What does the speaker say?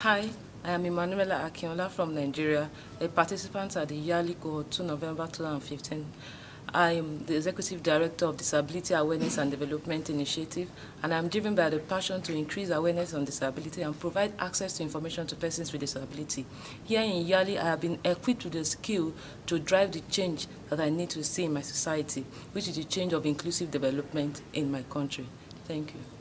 Hi, I am Emanuela Akinola from Nigeria, a participant at the yearly cohort 2 November 2015. I am the Executive Director of Disability Awareness and Development Initiative, and I am driven by the passion to increase awareness on disability and provide access to information to persons with disability. Here in Yali, I have been equipped with the skill to drive the change that I need to see in my society, which is the change of inclusive development in my country. Thank you.